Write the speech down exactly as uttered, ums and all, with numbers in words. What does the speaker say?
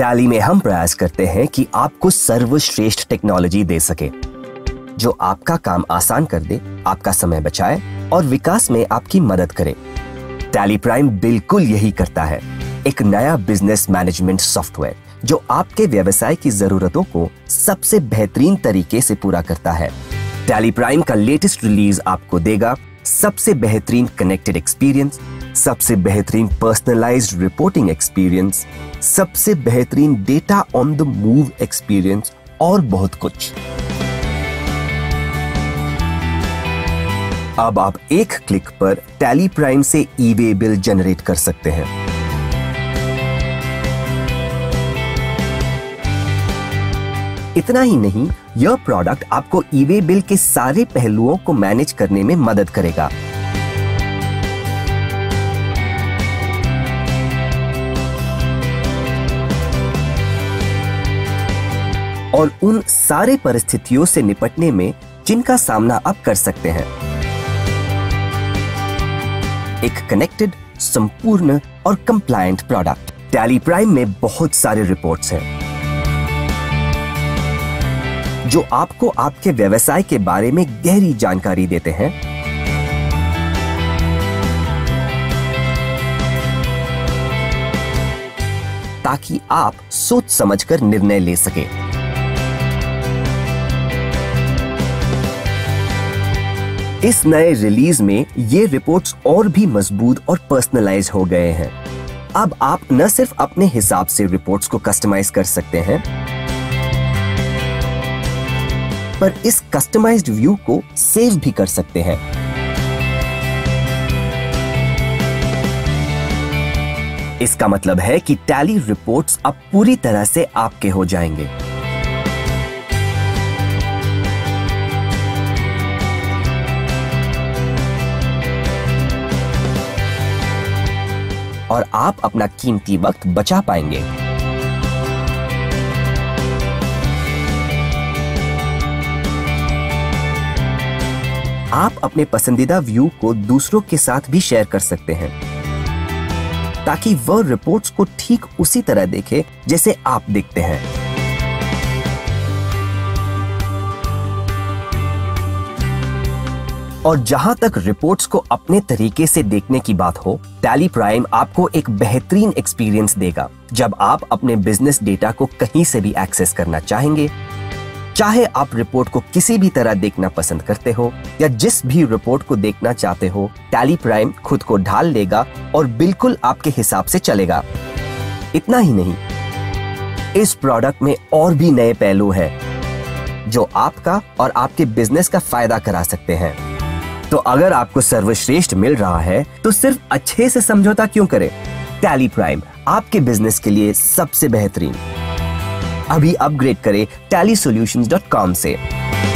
Tally में हम प्रयास करते हैं कि आपको सर्वश्रेष्ठ टेक्नोलॉजी दे सके जो आपका काम आसान कर दे, आपका समय बचाए और विकास में आपकी मदद करे। टैली प्राइम बिल्कुल यही करता है, एक नया बिजनेस मैनेजमेंट सॉफ्टवेयर जो आपके व्यवसाय की जरूरतों को सबसे बेहतरीन तरीके से पूरा करता है। टैली प्राइम का लेटेस्ट रिलीज आपको देगा सबसे बेहतरीन कनेक्टेड एक्सपीरियंस, सबसे बेहतरीन पर्सनलाइज्ड रिपोर्टिंग एक्सपीरियंस, सबसे बेहतरीन data on the move experience और बहुत कुछ। अब आप एक क्लिक पर टैली प्राइम से ई-वे बिल जनरेट कर सकते हैं। इतना ही नहीं, यह प्रोडक्ट आपको ई-वे बिल के सारे पहलुओं को मैनेज करने में मदद करेगा। और उन सारे परिस्थितियों से निपटने में जिनका सामना आप कर सकते हैं। एक कनेक्टेड, संपूर्ण और कंप्लायंट प्रोडक्ट। टैली प्राइम में बहुत सारे रिपोर्ट्स हैं जो आपको आपके व्यवसाय के बारे में गहरी जानकारी देते हैं, ताकि आप सोच समझकर निर्णय ले सकें। इस नए रिलीज में ये रिपोर्ट्स और भी मजबूत और पर्सनलाइज हो गए हैं। अब आप न सिर्फ अपने हिसाब से रिपोर्ट्स को कस्टमाइज कर सकते हैं, पर इस कस्टमाइज्ड व्यू को सेव भी कर सकते हैं। इसका मतलब है कि टैली रिपोर्ट्स अब पूरी तरह से आपके हो जाएंगे। और आप अपना कीमती वक्त बचा पाएंगे। आप अपने पसंदीदा व्यू को दूसरों के साथ भी शेयर कर सकते हैं, ताकि वह रिपोर्ट्स को ठीक उसी तरह देखे जैसे आप देखते हैं। और जहां तक रिपोर्ट्स को अपने तरीके से देखने की बात हो, टैली प्राइम आपको एक बेहतरीन एक्सपीरियंस देगा जब आप अपने बिजनेस डेटा को कहीं से भी एक्सेस करना चाहेंगे। चाहे आप रिपोर्ट को किसी भी तरह देखना पसंद करते हो या जिस भी रिपोर्ट को देखना चाहते हो, टैली प्राइम खुद को ढाल लेगा और बिल्कुल आपके हिसाब से चलेगा। इतना ही नहीं, इस प्रोडक्ट में और भी नए पहलू हैं जो आपका और आपके बिजनेस का फायदा करा सकते हैं। तो अगर आपको सर्वश्रेष्ठ मिल रहा है तो सिर्फ अच्छे से समझौता क्यों करें? टैली प्राइम आपके बिजनेस के लिए सबसे बेहतरीन। अभी अपग्रेड करें टैली सॉल्यूशंस डॉट कॉम से।